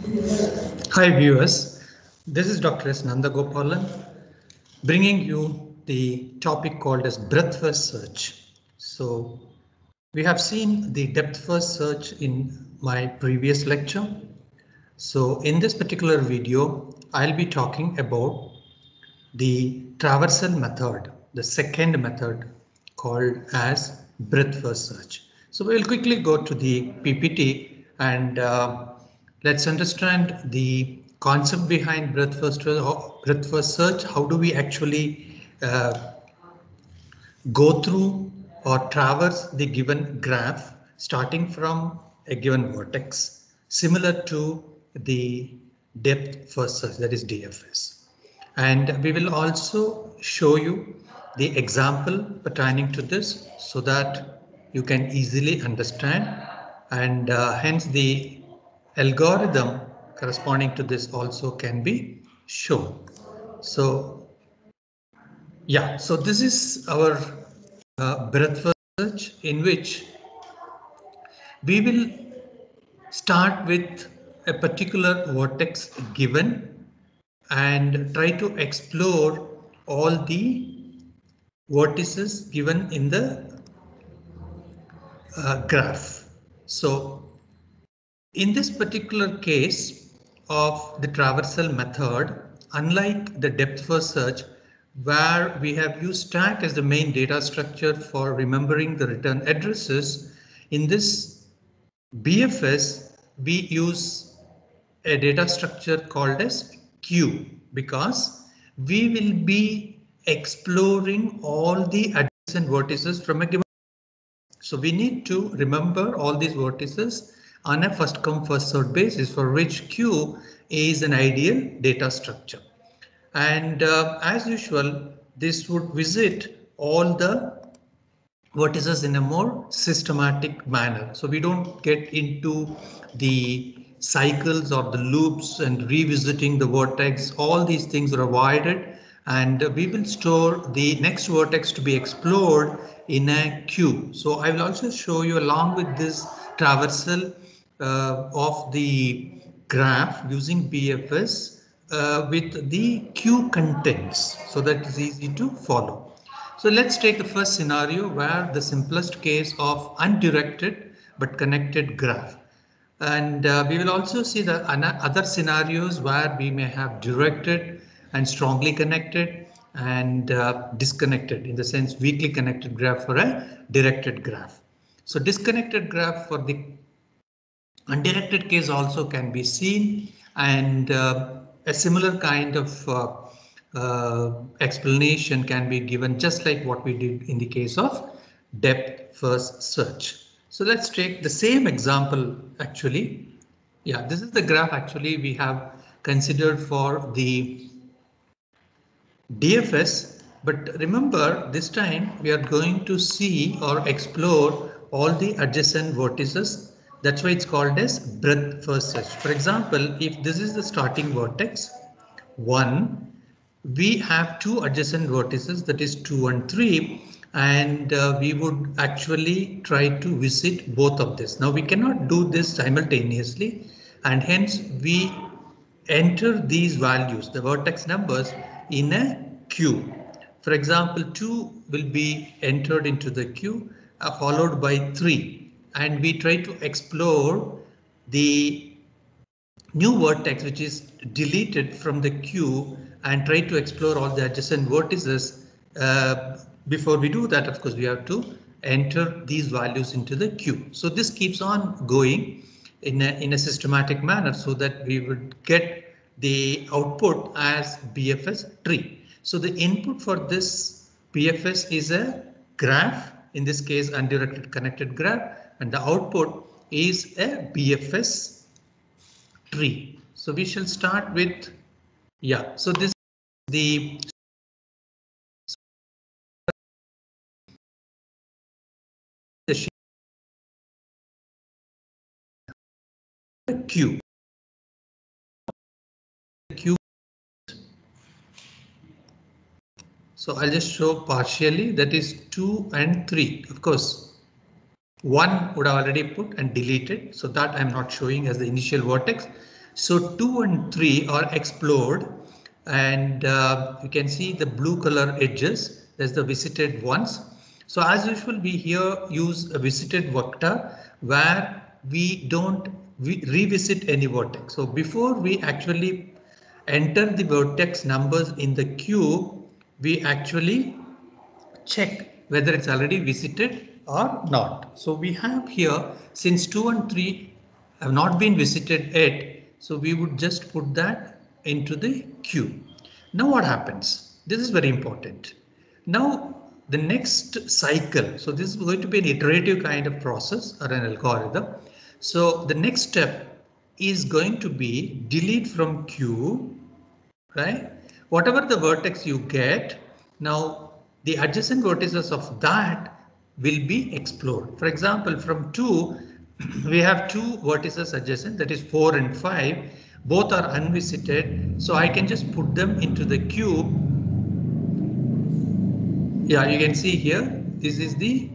Hi viewers, this is Dr. S. Nandagopalan bringing you the topic called as breadth first search. So we have seen the depth first search in my previous lecture. So in this particular video, I'll be talking about the traversal method, the second method called as breadth first search. So we'll quickly go to the PPT and let's understand the concept behind breadth first search. How do we actually go through or traverse the given graph starting from a given vertex, similar to the depth first search, that is DFS. And we will also show you the example pertaining to this so that you can easily understand, and hence the algorithm corresponding to this also can be shown. So yeah, so this is our breadth first search, in which we will start with a particular vertex given and try to explore all the vertices given in the graph. So in this particular case of the traversal method, unlike the depth first search, where we have used stack as the main data structure for remembering the return addresses, in this BFS, we use a data structure called as queue because we will be exploring all the adjacent vertices from a given. So we need to remember all these vertices on a first come first served basis, for which queue is an ideal data structure. And as usual, this would visit all the vertices in a more systematic manner. So we don't get into the cycles or the loops and revisiting the vertex. All these things are avoided, and we will store the next vertex to be explored in a queue. So I will also show you, along with this traversal of the graph using BFS with the queue contents, so that is easy to follow. So let's take the first scenario, where the simplest case of undirected but connected graph. And we will also see the other scenarios where we may have directed and strongly connected and disconnected, in the sense weakly connected graph for a directed graph. So disconnected graph for the undirected case also can be seen, and a similar kind of explanation can be given, just like what we did in the case of depth first search. So let's take the same example actually. Yeah, this is the graph actually we have considered for the DFS, but remember, this time we are going to see or explore all the adjacent vertices. That's why it's called as breadth first search. For example, if this is the starting vertex 1, we have two adjacent vertices, that is 2 and 3, and we would actually try to visit both of this. Now we cannot do this simultaneously, and hence we enter these values, the vertex numbers, in a queue. For example, 2 will be entered into the queue, followed by 3, and we try to explore the new vertex which is deleted from the queue and try to explore all the adjacent vertices. Before we do that, of course, we have to enter these values into the queue. So this keeps on going in a systematic manner, so that we would get the output as BFS tree. So the input for this BFS is a graph, in this case undirected connected graph, and the output is a BFS tree. So we shall start with, yeah, so this is the queue. So I'll just show partially, that is 2 and 3. Of course, 1 would have already put and deleted, so that I'm not showing as the initial vertex. So 2 and 3 are explored, and you can see the blue color edges. That's the visited ones. So as usual, we here use a visited vector where we don't revisit any vertex. So before we actually enter the vertex numbers in the queue, we actually check whether it's already visited or not. So we have here, since 2 and 3 have not been visited yet, so we would just put that into the queue. Now what happens? This is very important. Now the next cycle, so this is going to be an iterative kind of process or an algorithm. So the next step is going to be delete from queue, right? Whatever the vertex you get, now the adjacent vertices of that will be explored. For example, from 2, we have 2 vertices adjacent, that is 4 and 5. Both are unvisited, so I can just put them into the queue. Yeah, you can see here, this is the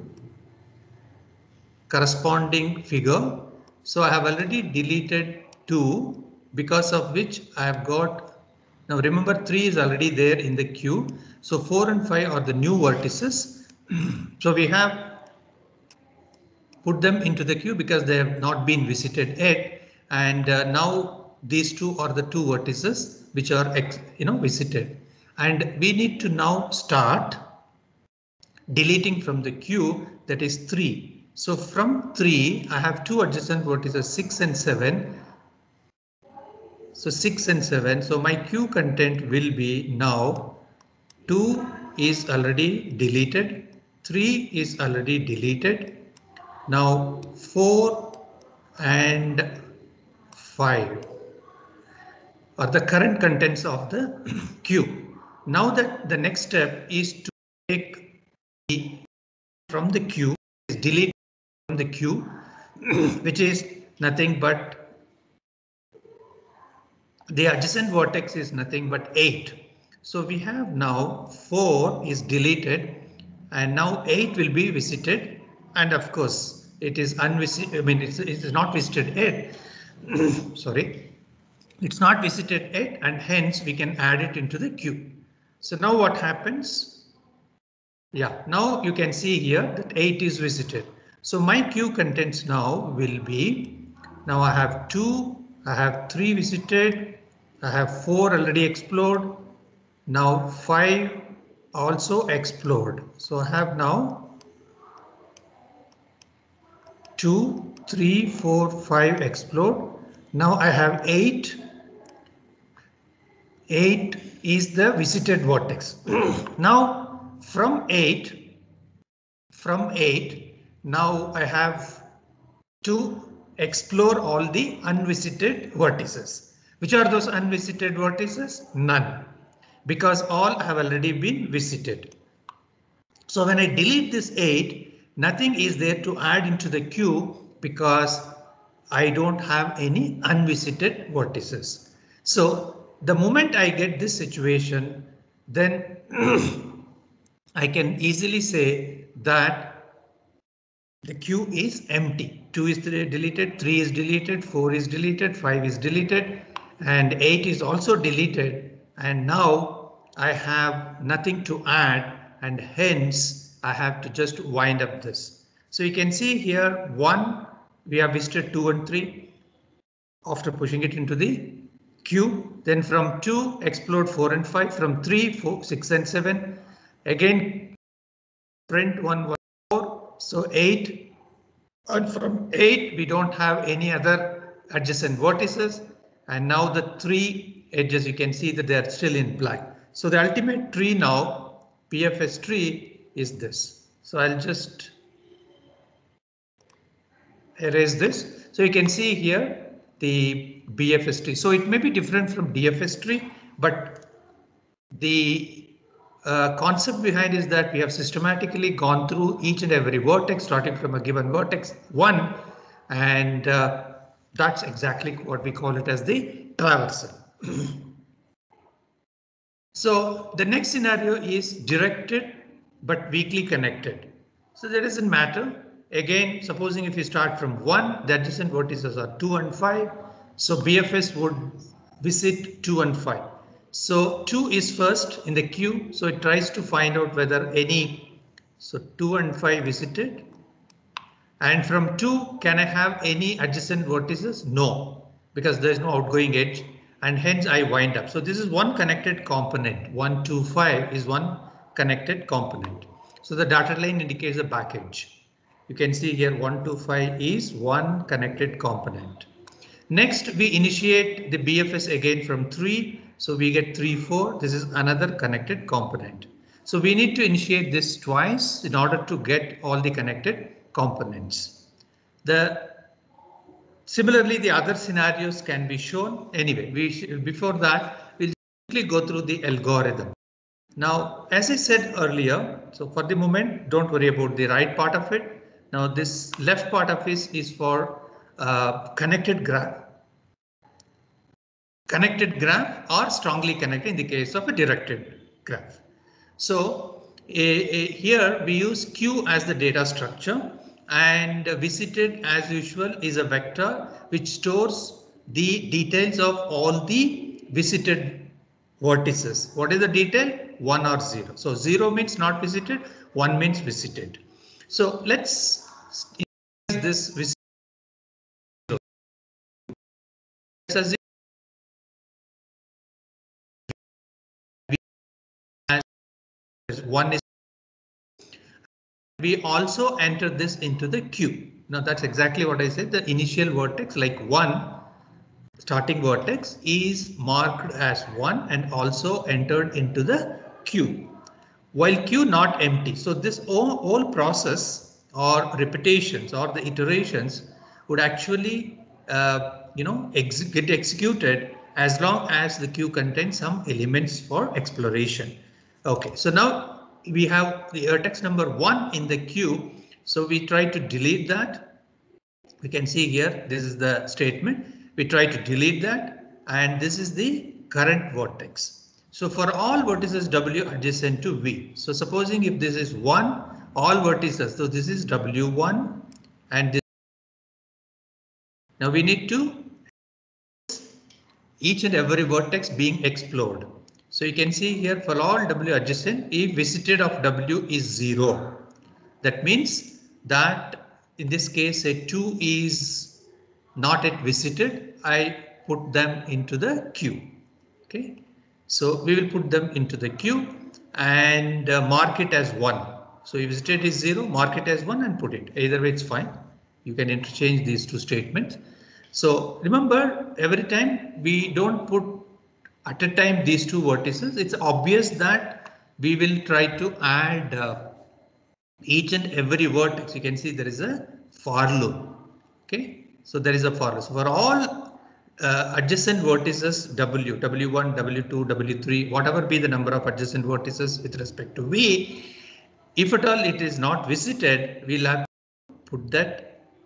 corresponding figure. So I have already deleted 2, because of which I have got, now remember 3 is already there in the queue. So 4 and 5 are the new vertices. So we have put them into the queue because they have not been visited yet. And now these 2 are the 2 vertices which are visited. And we need to now start deleting from the queue, that is 3. So from 3, I have 2 adjacent vertices, 6 and 7. So 6 and 7. So my queue content will be now 2 is already deleted. 3 is already deleted. Now 4 and 5 are the current contents of the queue. Now that the next step is to take from the queue, is delete from the queue, which is nothing but the adjacent vertex is nothing but 8. So we have now 4 is deleted and now 8 will be visited, and of course it is unvisited. I mean, it is not visited yet. Sorry, it's not visited yet, and hence we can add it into the queue. So now what happens? Yeah, now you can see here that 8 is visited. So my queue contents now will be, now I have 2, I have 3 visited, I have 4 already explored, now 5 also explored. So I have now 2, 3, 4, 5 explored. Now I have 8. 8 is the visited vertex. Now from 8, now I have to explore all the unvisited vertices. Which are those unvisited vertices? None, because all have already been visited. So when I delete this 8, nothing is there to add into the queue because I don't have any unvisited vertices. So the moment I get this situation, then I can easily say that the queue is empty. 2 is deleted, 3 is deleted, 4 is deleted, 5 is deleted, and 8 is also deleted. And now I have nothing to add, and hence I have to just wind up this. So you can see here 1, we have visited 2 and 3 after pushing it into the queue. Then from 2 explored 4 and 5, from 3, 4, 6 and 7. Again print 1, 1, 4, so 8. And from 8, we don't have any other adjacent vertices. And now the 3 edges, you can see that they are still in black. So the ultimate tree now, PFS tree, is this. So I'll just erase this. So you can see here the BFS tree. So it may be different from DFS tree, but the concept behind is that we have systematically gone through each and every vertex, starting from a given vertex 1, and that's exactly what we call it as the traversal. So the next scenario is directed but weakly connected. So that doesn't matter. Again, supposing if you start from 1, the adjacent vertices are 2 and 5. So BFS would visit 2 and 5. So 2 is first in the queue. So it tries to find out whether any. So 2 and 5 visited. And from 2, can I have any adjacent vertices? No, because there is no outgoing edge, and hence I wind up. So this is one connected component. 1, 2, 5 is one connected component. So the dotted line indicates the back edge. You can see here 1, 2, 5 is one connected component. Next, we initiate the BFS again from 3. So we get 3, 4. This is another connected component. So we need to initiate this twice in order to get all the connected components. Similarly, the other scenarios can be shown. Anyway, before that, we'll quickly go through the algorithm. Now, as I said earlier, so for the moment, don't worry about the right part of it. Now, this left part of it is for connected graph. Connected graph or strongly connected in the case of a directed graph. So here we use Q as the data structure, and visited as usual is a vector which stores the details of all the visited vertices. What is the detail? 1 or 0. So 0 means not visited, 1 means visited. So let's this visited. One is we also enter this into the queue. Now that's exactly what I said. The initial vertex, like 1 starting vertex, is marked as 1 and also entered into the queue, while queue not empty. So this whole process or repetitions or the iterations would actually get executed as long as the queue contains some elements for exploration. Okay, so now we have the vertex number 1 in the queue. So we try to delete that. We can see here, this is the statement. We try to delete that, and this is the current vertex. So for all vertices W adjacent to V. So supposing if this is 1, all vertices, so this is W1 and this. Now we need to each and every vertex being explored. So you can see here for all W adjacent, if visited of W is 0. That means that in this case, say 2 is not yet visited. I put them into the queue. Okay, so we will put them into the queue and mark it as 1. So if visited is 0, mark it as 1 and put it. Either way, it's fine. You can interchange these two statements. So remember, every time we don't put at a time these two vertices, it's obvious that we will try to add each and every vertex. You can see there is a for loop. Okay, so there is a for loop. So for all adjacent vertices W, W1, W2, W3, whatever be the number of adjacent vertices with respect to V, if at all it is not visited, we'll have to put that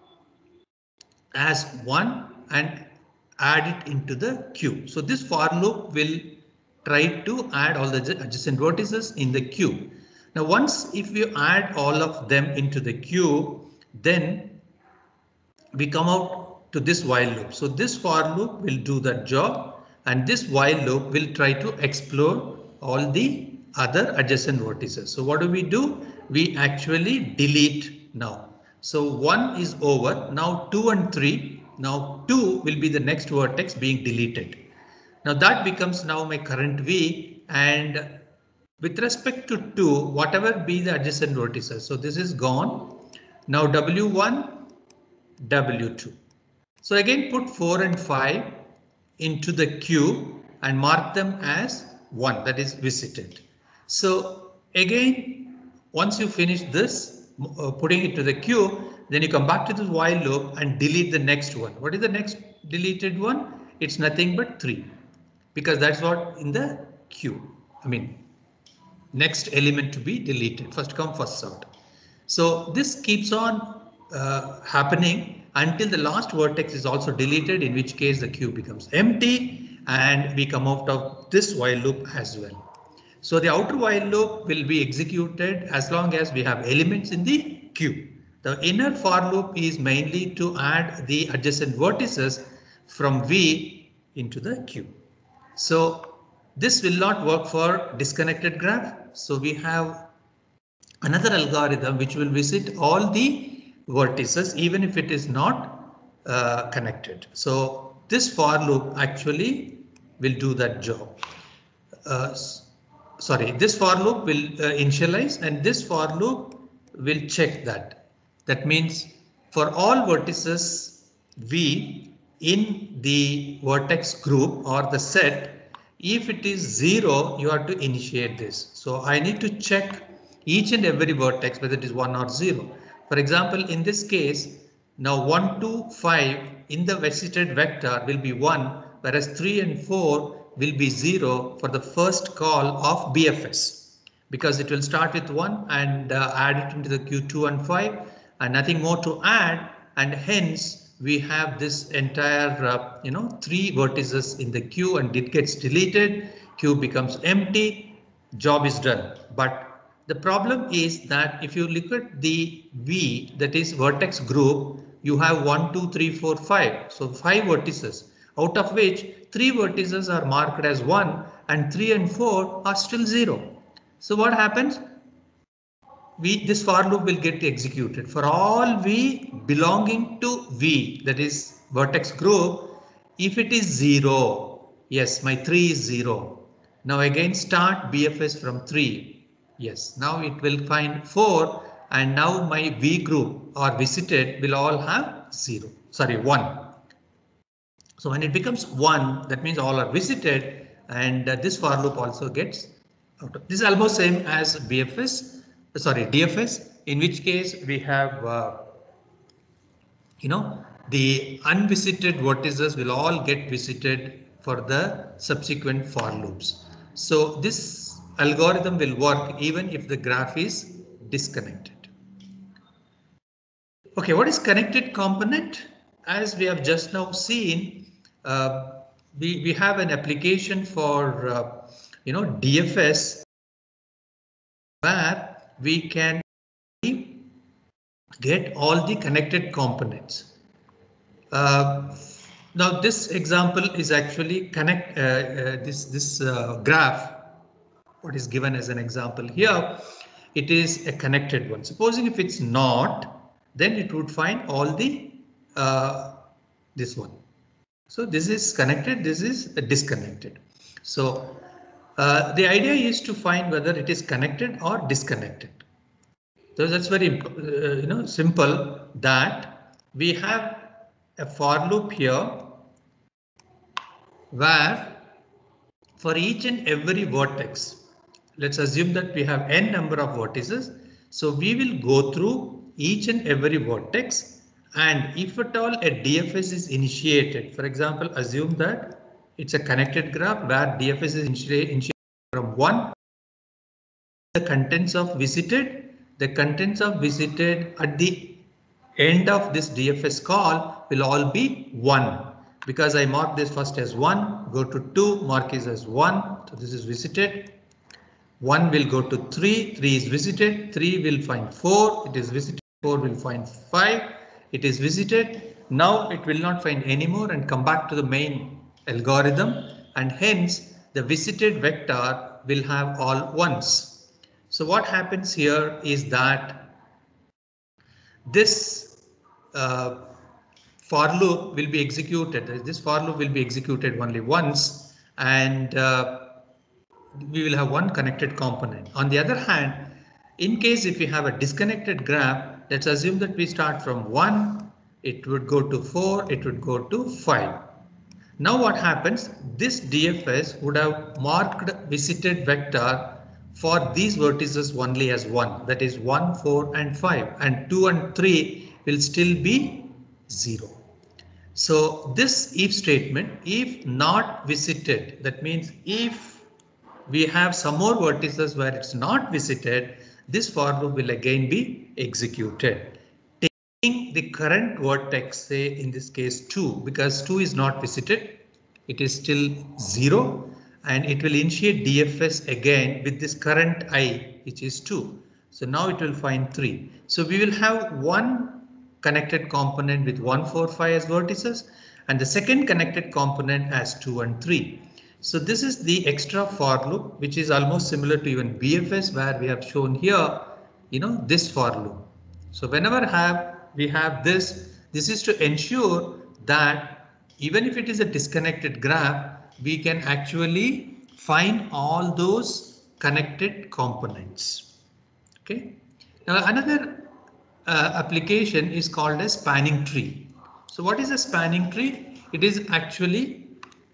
as 1 and add it into the queue. So this for loop will try to add all the adjacent vertices in the queue. Now once if we add all of them into the queue, then we come out to this while loop. So this for loop will do that job, and this while loop will try to explore all the other adjacent vertices. So what do? We actually delete now. So 1 is over. Now 2 and 3. Now 2 will be the next vertex being deleted. Now that becomes now my current V, and with respect to 2, whatever be the adjacent vertices. So this is gone. Now W1, W2. So again put 4 and 5 into the queue and mark them as 1, that is visited. So again, once you finish this, putting it to the queue, then you come back to the while loop and delete the next one. What is the next deleted one? It's nothing but 3, because that's what in the queue. I mean, next element to be deleted, first come first served. So this keeps on happening until the last vertex is also deleted, in which case the queue becomes empty and we come out of this while loop as well. So the outer while loop will be executed as long as we have elements in the queue. The inner for loop is mainly to add the adjacent vertices from V into the Q. So this will not work for disconnected graph. So we have another algorithm which will visit all the vertices even if it is not connected. So this for loop actually will do that job. Sorry, this for loop will initialize, and this for loop will check that. That means for all vertices V in the vertex group or the set, if it is 0, you have to initiate this. So I need to check each and every vertex whether it is 1 or 0. For example, in this case, now 1, 2, 5 in the visited vector will be 1, whereas 3 and 4 will be 0 for the first call of BFS, because it will start with 1 and add it into the queue 2 and 5 and nothing more to add, and hence we have this entire 3 vertices in the queue, and it gets deleted, queue becomes empty, job is done. But the problem is that if you look at the V, that is vertex group, you have 1, 2, 3, 4, 5. So 5 vertices, out of which 3 vertices are marked as 1 and 3 and 4 are still 0. So what happens? This for loop will get executed for all V belonging to V, that is vertex group. If it is 0, yes, my 3 is 0. Now again start BFS from 3. Yes, now it will find 4, and now my V group or visited will all have 0. Sorry, 1. So when it becomes 1, that means all are visited, and this for loop also gets out of. This is almost same as BFS, sorry, DFS, in which case we have the unvisited vertices will all get visited for the subsequent for loops. So this algorithm will work even if the graph is disconnected. Okay, what is connected component? As we have just now seen, we have an application for DFS where we can get all the connected components. Now this example is actually this graph. What is given as an example here, it is a connected one. Supposing if it's not, then it would find all the this one. So this is connected, this is disconnected. So the idea is to find whether it is connected or disconnected. So that's very simple, that we have a for loop here where for each and every vertex, let's assume that we have n number of vertices. So we will go through each and every vertex, and if at all a DFS is initiated, for example, assume that it's a connected graph where DFS is initiated from 1. The contents of visited at the end of this DFS call will all be 1, because I mark this first as 1, go to 2, mark it as 1, so this is visited. 1 will go to 3, 3 is visited, 3 will find 4, it is visited, 4 will find 5, it is visited. Now it will not find any more and come back to the main algorithm, and hence the visited vector will have all ones. So what happens here is that this for loop will be executed. This for loop will be executed only once, and we will have one connected component. On the other hand, in case if we have a disconnected graph, let's assume that we start from 1, it would go to 4, it would go to 5. Now what happens? This DFS would have marked visited vector for these vertices only as 1, that is 1, 4 and 5, and 2 and 3 will still be 0. So this if statement, if not visited, that means if we have some more vertices where it's not visited, this for loop will again be executed. Taking the current vertex, say in this case 2, because 2 is not visited, it is still 0, and it will initiate DFS again with this current I, which is 2. So now it will find 3. So we will have one connected component with 1, 4, 5 as vertices, and the second connected component has 2 and 3. So this is the extra for loop, which is almost similar to even BFS, where we have shown here, this for loop. So whenever we have this is to ensure that even if it is a disconnected graph, we can actually find all those connected components. Okay. Now another application is called a spanning tree. So what is a spanning tree? It is actually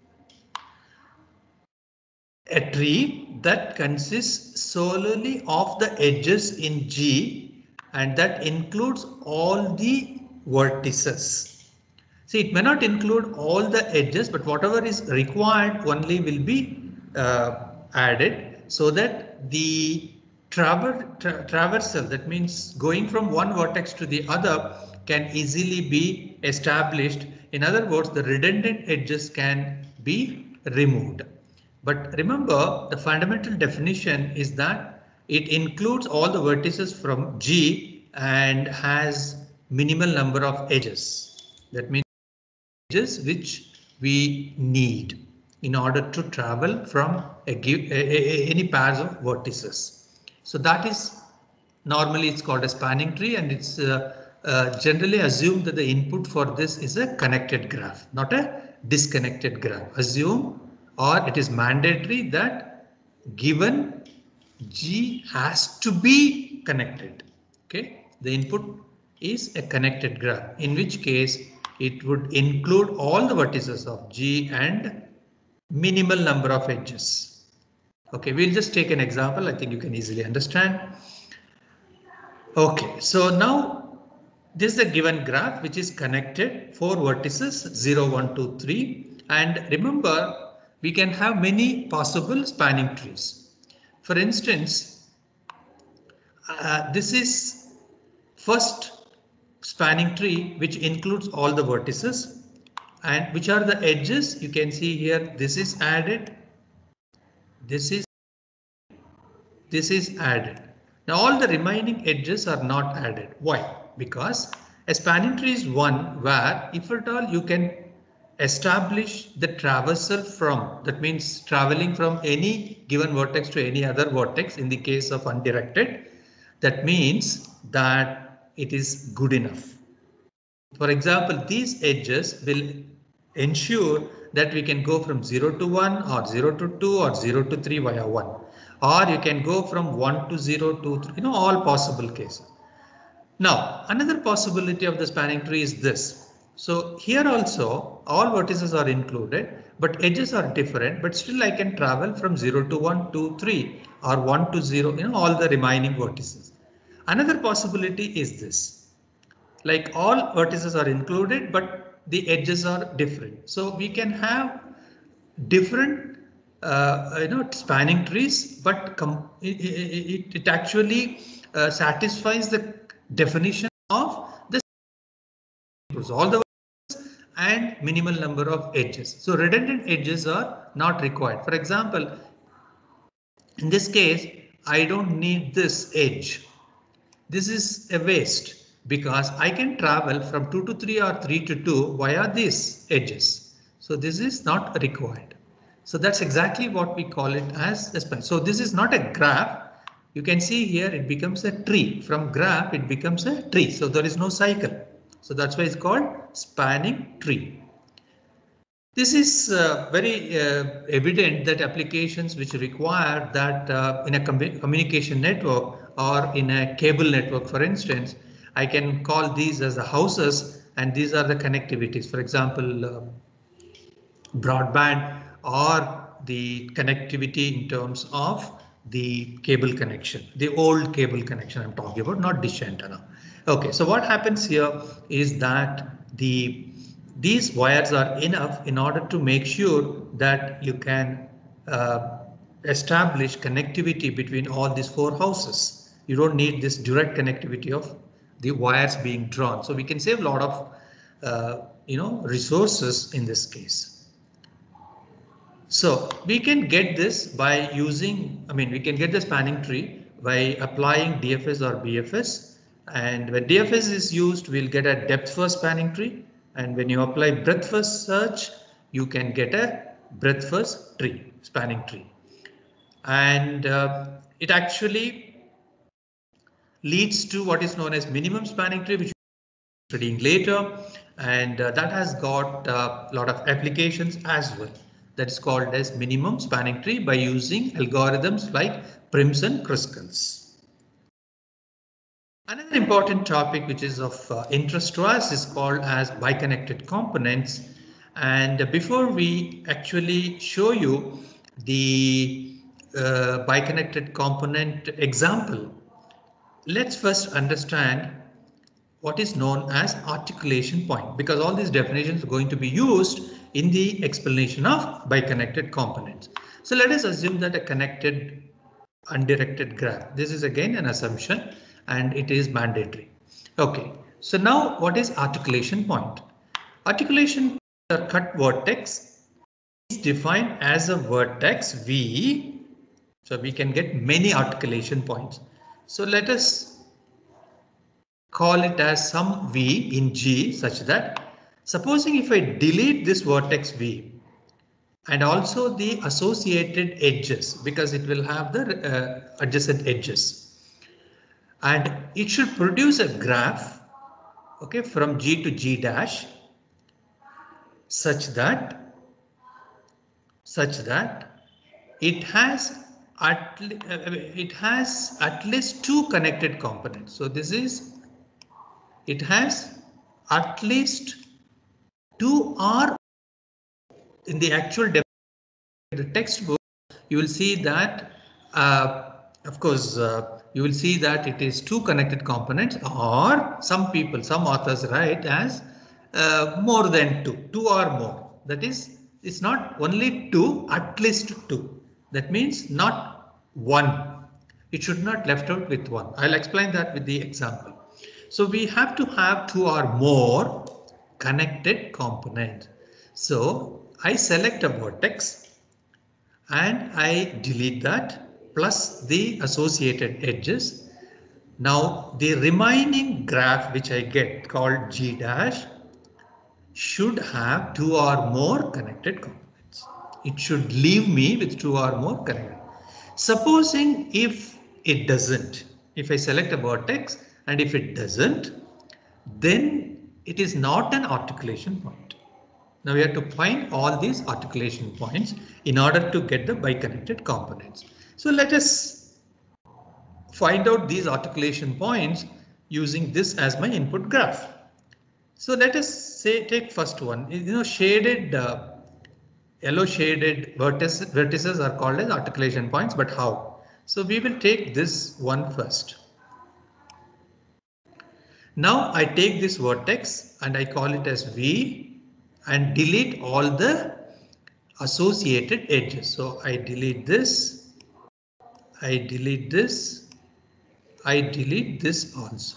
a tree that consists solely of the edges in G, and that includes all the vertices. See, it may not include all the edges, but whatever is required only will be added, so that the traversal, that means going from one vertex to the other, can easily be established. In other words, the redundant edges can be removed. But remember, the fundamental definition is that it includes all the vertices from G and has minimal number of edges. That means edges which we need in order to travel from any pairs of vertices. So that is normally it's called a spanning tree, and it's generally assumed that the input for this is a connected graph, not a disconnected graph. Assume, or it is mandatory that given G has to be connected. Okay, the input is a connected graph, in which case it would include all the vertices of G and minimal number of edges. Okay, we'll just take an example. I think you can easily understand. Okay, so now this is a given graph which is connected, 4 vertices 0, 1, 2, 3. And remember, we can have many possible spanning trees. For instance, this is first spanning tree which includes all the vertices, and which are the edges. You can see here, this is added, this is added. Now all the remaining edges are not added. Why? Because a spanning tree is one where, if at all, you can establish the traversal from, that means traveling from any given vertex to any other vertex. In the case of undirected, that means that it is good enough. For example, these edges will ensure that we can go from 0 to 1 or 0 to 2 or 0 to 3 via 1. Or you can go from 1 to 0 to 3, all possible cases. Now, another possibility of the spanning tree is this. So here also all vertices are included, but edges are different, but still I can travel from 0 to 1, 2, 3 or 1 to 0, all the remaining vertices. Another possibility is this. Like all vertices are included, but the edges are different. So we can have different spanning trees, but it actually satisfies the definition of the all the and minimal number of edges. So redundant edges are not required. For example, in this case, I don't need this edge. This is a waste because I can travel from 2 to 3 or 3 to 2 via these edges. So this is not required. So that's exactly what we call it as a span. So this is not a graph. You can see here it becomes a tree. From graph it becomes a tree. So there is no cycle. So that's why it's called spanning tree. This is very evident that applications which require that in a communication network or in a cable network, for instance, I can call these as the houses, and these are the connectivities. For example, broadband or the connectivity in terms of the cable connection, the old cable connection I'm talking about, not dish antenna. Okay, so what happens here is that these wires are enough in order to make sure that you can establish connectivity between all these 4 houses. You don't need this direct connectivity of the wires being drawn. So we can save a lot of resources in this case. So we can get this by using, we can get the spanning tree by applying DFS or BFS. And when DFS is used, we'll get a depth first spanning tree. And when you apply breadth first search, you can get a breadth first tree, spanning tree. And it actually leads to what is known as minimum spanning tree, which we're studying later. And that has got a lot of applications as well. That is called as minimum spanning tree by using algorithms like Prim's and Kruskal's. Another important topic which is of interest to us is called as biconnected components. And before we actually show you the biconnected component example, let's first understand what is known as articulation point, because all these definitions are going to be used in the explanation of biconnected components. So let us assume that a connected undirected graph. This is again an assumption and it is mandatory. Okay, so now what is articulation point? Articulation or cut vertex is defined as a vertex V. So we can get many articulation points. So let us call it as some V in G such that supposing if I delete this vertex V and also the associated edges, because it will have the adjacent edges, and it should produce a graph, okay, from G to G dash such that it has at least two connected components. So this is, it has at least two, or in the actual the textbook you will see that of course you will see that it is two connected components, or some authors write as more than two or more. That is, it's not only two, at least two. That means not one. It should not left out with one. I'll explain that with the example. So we have to have two or more connected components. So I select a vertex and I delete that plus the associated edges. Now the remaining graph which I get called G dash should have two or more connected components. It should leave me with two or more connected. Supposing if it doesn't, if I select a vertex and if it doesn't, then it is not an articulation point. Now we have to find all these articulation points in order to get the biconnected components. So let us find out these articulation points using this as my input graph. So let us say take first one. Shaded yellow shaded vertices are called as articulation points, but how? So we will take this one first. Now I take this vertex and I call it as V and delete all the associated edges. So I delete this, I delete this, I delete this also.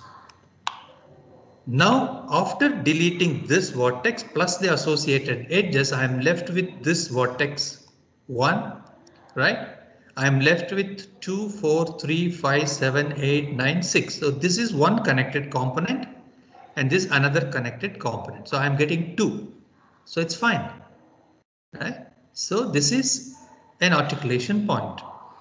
Now after deleting this vertex plus the associated edges, I am left with this vertex 1, right? I am left with 2, 4, 3, 5, 7, 8, 9, 6. So this is one connected component and this another connected component. So I am getting 2. So it's fine, right? So this is an articulation point.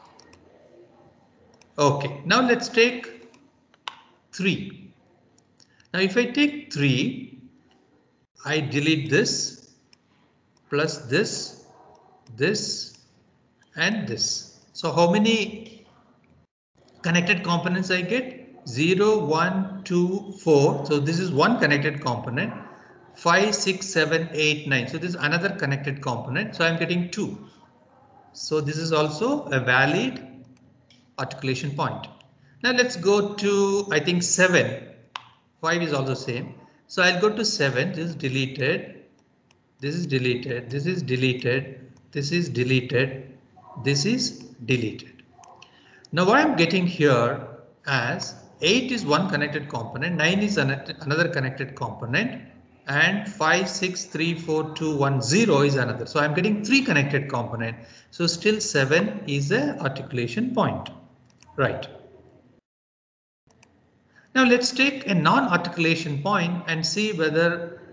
Okay, now let's take 3. Now if I take 3, I delete this plus this, this and this. So how many connected components I get? 0, 1, 2, 4. So this is one connected component. 5, 6, 7, 8, 9. So this is another connected component. So I'm getting 2. So this is also a valid articulation point. Now let's go to, I think 7. 5 is also same. So I'll go to 7. This is deleted. This is deleted. This is deleted. This is deleted. This is deleted. Now what I'm getting here as 8 is one connected component, 9 is another connected component, and 5, 6, 3, 4, 2, 1, 0 is another. So I'm getting 3 connected component. So still 7 is a articulation point, right? Now let's take a non-articulation point and see whether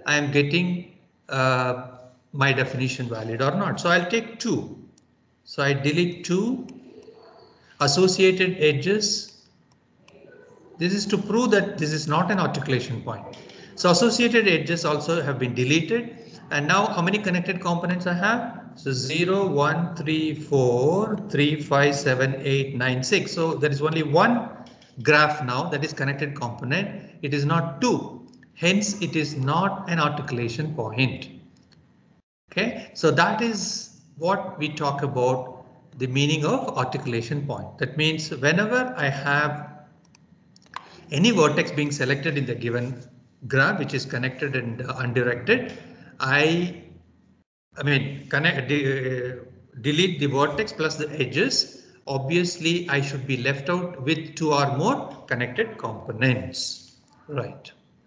I am getting my definition valid or not. So I'll take 2. So I delete 2 associated edges. This is to prove that this is not an articulation point. So associated edges also have been deleted. And now how many connected components I have? So 0, 1, 3, 4, 3, 5, 7, 8, 9, 6. So there is only one graph now that is connected component. It is not 2. Hence, it is not an articulation point. Okay, so that is what we talk about the meaning of articulation point. That means whenever I have any vertex being selected in the given graph which is connected and undirected, I mean delete the vertex plus the edges. Obviously, I should be left out with 2 or more connected components. Right.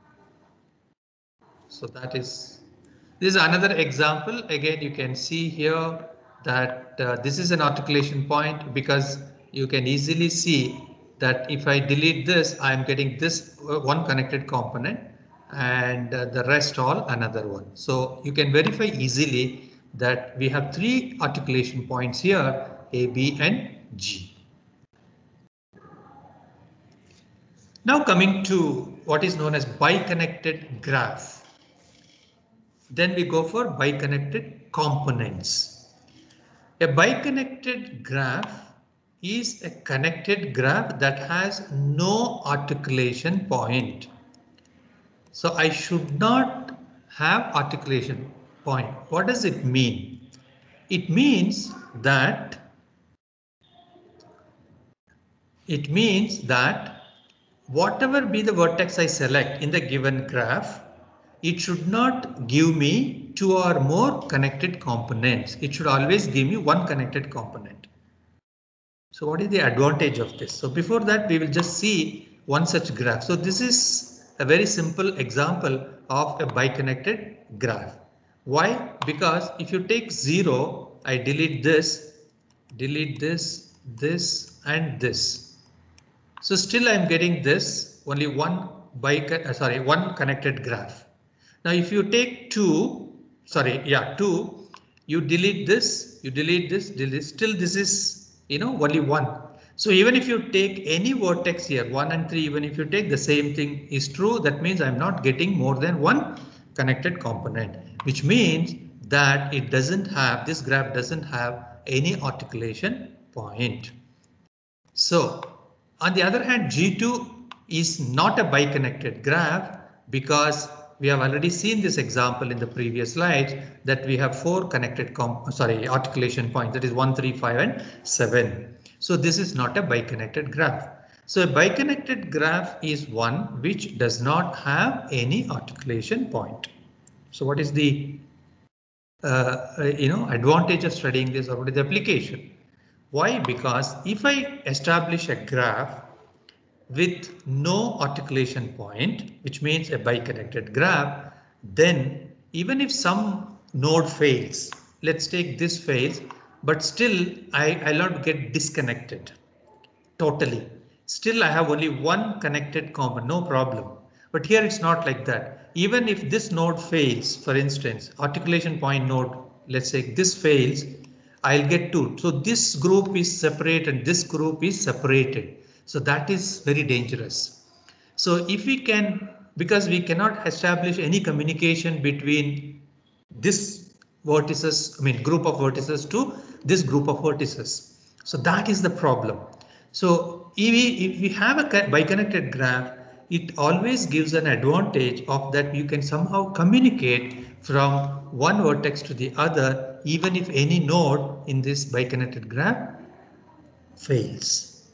So this is another example. Again, you can see here that this is an articulation point because you can easily see that if I delete this, I am getting this one connected component and the rest all another one. So you can verify easily that we have 3 articulation points here, A, B and G. Now coming to what is known as biconnected graph. Then we go for biconnected components. A biconnected graph is a connected graph that has no articulation point. So I should not have articulation point. What does it mean? It means that whatever be the vertex I select in the given graph, it should not give me 2 or more connected components. It should always give me one connected component. So what is the advantage of this? So before that, we will just see one such graph. So this is a very simple example of a biconnected graph. Why? Because if you take 0, I delete this, this and this. So still I'm getting this only one connected graph. Now if you take 2, you delete this, still this is, only 1. So even if you take any vertex here, 1 and 3, even if you take the same thing is true, that means I'm not getting more than one connected component, which means that this graph doesn't have any articulation point. So on the other hand, G2 is not a biconnected graph because we have already seen this example in the previous slides that we have 4 connected articulation points, that is 1, 3, 5 and 7. So this is not a biconnected graph. So a biconnected graph is one which does not have any articulation point. So what is the advantage of studying this, or what is the application? Why? Because if I establish a graph with no articulation point, which means a biconnected graph, then even if some node fails, let's take this fails, but still I'll not get disconnected totally. Still I have only one connected component, no problem. But here it's not like that. Even if this node fails, for instance, articulation point node, let's say this fails, I'll get 2. So this group is separate and this group is separated. So that is very dangerous. So if we can, because we cannot establish any communication between this group of vertices to this group of vertices. So that is the problem. So if we have a biconnected graph, it always gives an advantage of that you can somehow communicate from one vertex to the other, even if any node in this biconnected graph fails.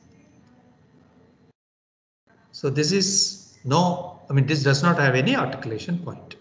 So this is this does not have any articulation point.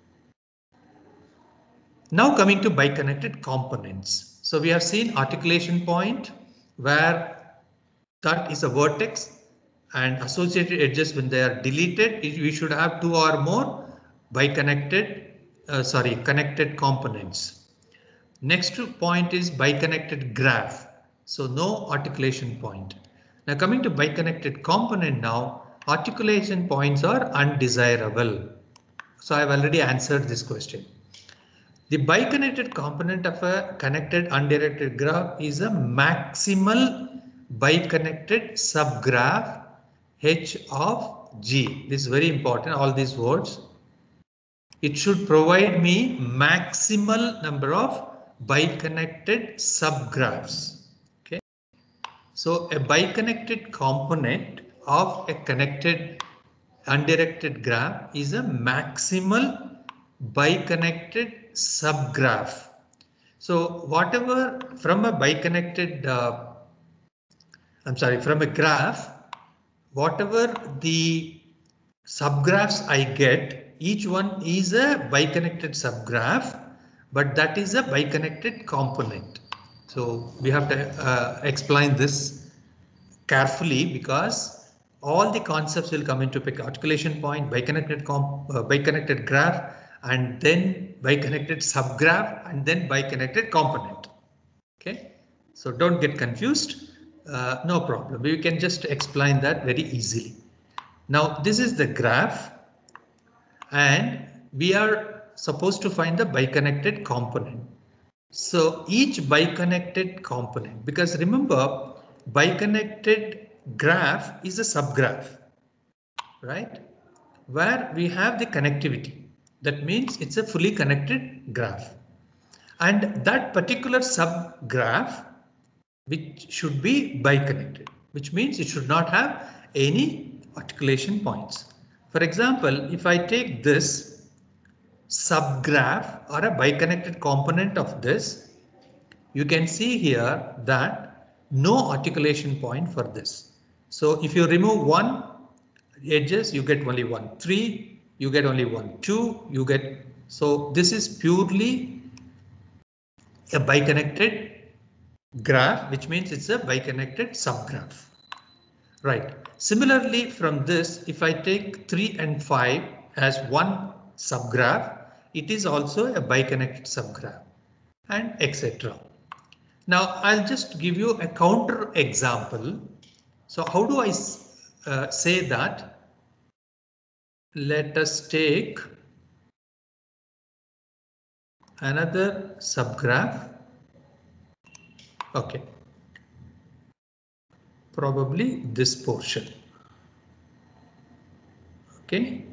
Now coming to biconnected components. So we have seen articulation point where that is a vertex and associated edges when they are deleted, we should have 2 or more connected components. Next point is biconnected graph. So no articulation point. Now coming to biconnected component now, articulation points are undesirable. So I've already answered this question. The biconnected component of a connected undirected graph is a maximal biconnected subgraph H of G. This is very important, all these words. It should provide me maximal number of biconnected subgraphs. Okay. So a biconnected component of a connected undirected graph is a maximal biconnected subgraph. So whatever from a biconnected, from a graph, whatever the subgraphs I get, each one is a biconnected subgraph, but that is a biconnected component. So we have to explain this carefully because all the concepts will come into picture. Articulation point, biconnected graph, and then biconnected subgraph, and then biconnected component. Okay, so don't get confused. No problem. We can just explain that very easily. Now this is the graph and we are supposed to find the biconnected component. So each biconnected component, because remember biconnected graph is a subgraph, right? Where we have the connectivity. That means it's a fully connected graph. And that particular subgraph which should be biconnected, which means it should not have any articulation points. For example, if I take this subgraph or a biconnected component of this, you can see here that no articulation point for this. So if you remove one edges, you get only one. 3, you get only one. 2, you get. So this is purely a biconnected graph, which means it's a biconnected subgraph. Right. Similarly, from this, if I take 3 and 5 as one subgraph, it is also a biconnected subgraph, and etc. Now I'll just give you a counter example. So how do I say that? Let us take another subgraph. Okay. Probably this portion. Okay.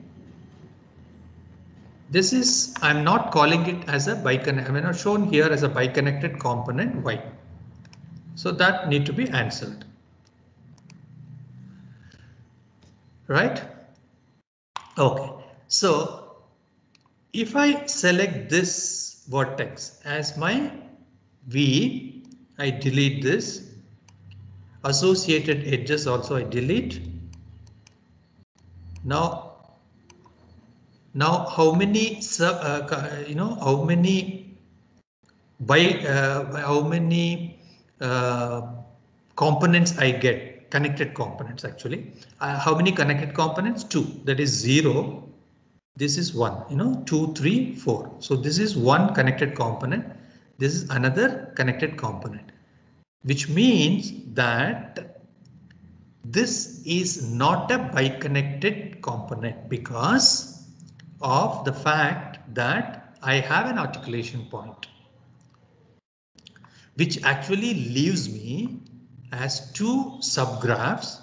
This is, I'm not calling it as a biconnected, I mean, not shown here as a biconnected component. Why? So that need to be answered. Right? Okay. So if I select this vertex as my V, I delete this. Associated edges also I delete. Now how many how many components I get, connected components actually. How many connected components? 2, that is 0. This is 1, 2, 3, 4. So this is one connected component. This is another connected component, which means that this is not a biconnected component because of the fact that I have an articulation point, which actually leaves me as 2 subgraphs,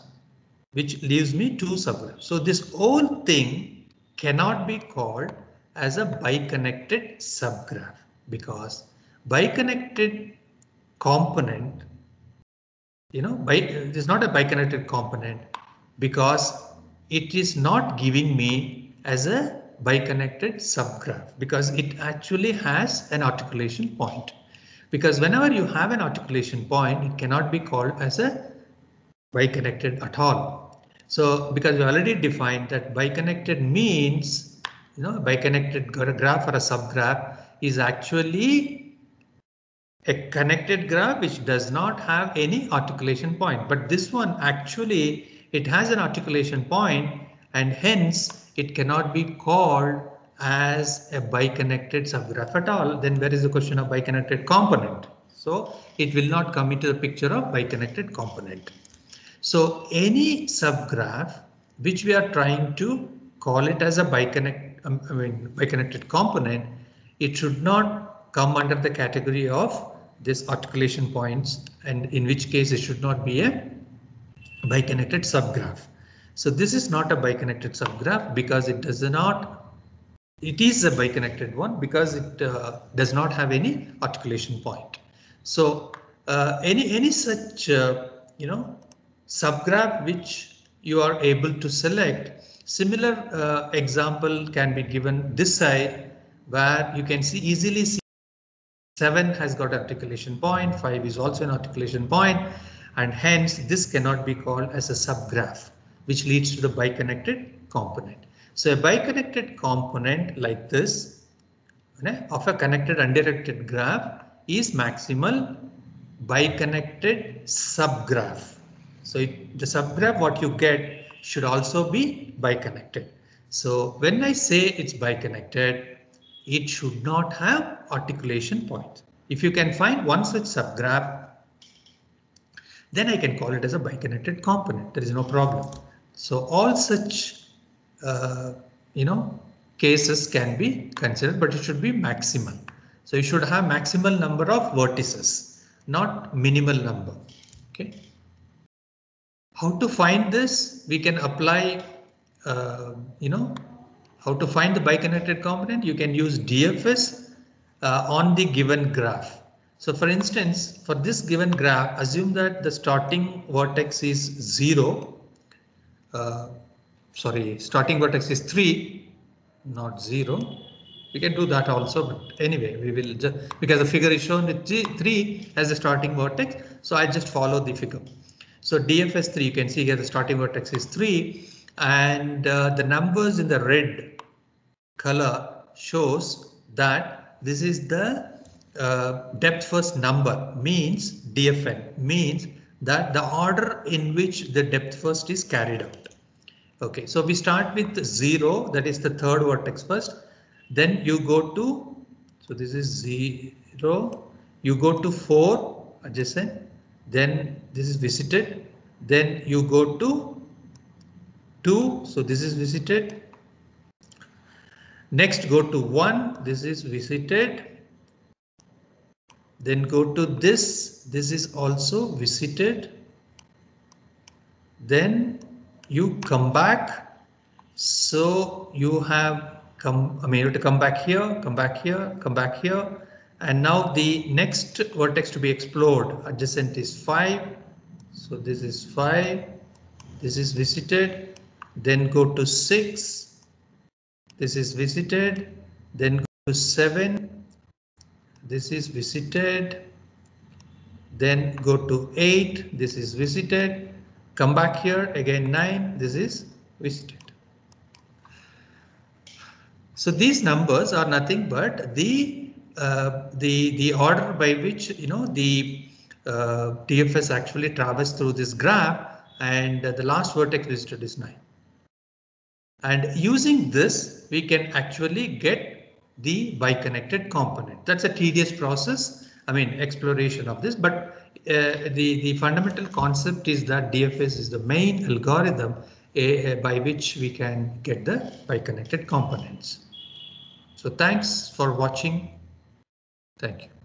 So this whole thing cannot be called as a biconnected subgraph because biconnected component, it is not a biconnected component because it is not giving me as a biconnected subgraph because it actually has an articulation point. Because whenever you have an articulation point, it cannot be called as a biconnected at all. So because we already defined that biconnected means, biconnected graph or a subgraph is actually a connected graph which does not have any articulation point. But this one actually it has an articulation point and hence it cannot be called as a biconnected subgraph at all. Then where is the question of biconnected component? So it will not come into the picture of biconnected component. So any subgraph which we are trying to call it as a biconnected component, it should not come under the category of this articulation points, and in which case it should not be a biconnected subgraph. So this is not a biconnected subgraph because it does not. It is a biconnected one because it does not have any articulation point. So any such subgraph which you are able to select, similar example can be given this side, where you can see easily see 7 has got articulation point, 5 is also an articulation point, and hence this cannot be called as a subgraph, which leads to the biconnected component. So a biconnected component like this of a connected undirected graph is maximal biconnected subgraph. So the subgraph what you get should also be biconnected. So when I say it's biconnected, it should not have articulation point. If you can find one such subgraph, then I can call it as a biconnected component. There is no problem. So all such cases can be considered, but it should be maximal. So you should have maximal number of vertices, not minimal number. Okay. How to find this? We can apply, how to find the biconnected component? You can use DFS on the given graph. So for instance, for this given graph, assume that the starting vertex is 0. Starting vertex is 3, not 0. We can do that also, but anyway, we will just, because the figure is shown with 3 as the starting vertex. So I just follow the figure. So DFS 3, you can see here the starting vertex is 3, and the numbers in the red color shows that this is the depth first number, means DFN, means that the order in which the depth first is carried out. Okay, so we start with 0, that is the third vertex first. Then you go to, so this is 0, you go to 4 adjacent, then this is visited, then you go to 2, so this is visited. Next go to 1, this is visited. Then go to this is also visited. Then you come back. So you have you have to come back here, come back here, come back here. And now the next vertex to be explored adjacent is 5. So this is 5. This is visited. Then go to 6. This is visited. Then go to 7. This is visited. Then go to 8. This is visited. Come back here again 9. This is visited. So these numbers are nothing but the order by which the DFS actually traversed through this graph, and the last vertex visited is 9. And using this, we can actually get the biconnected component. That's a tedious process, exploration of this, but the fundamental concept is that DFS is the main algorithm by which we can get the biconnected components. So thanks for watching. Thank you.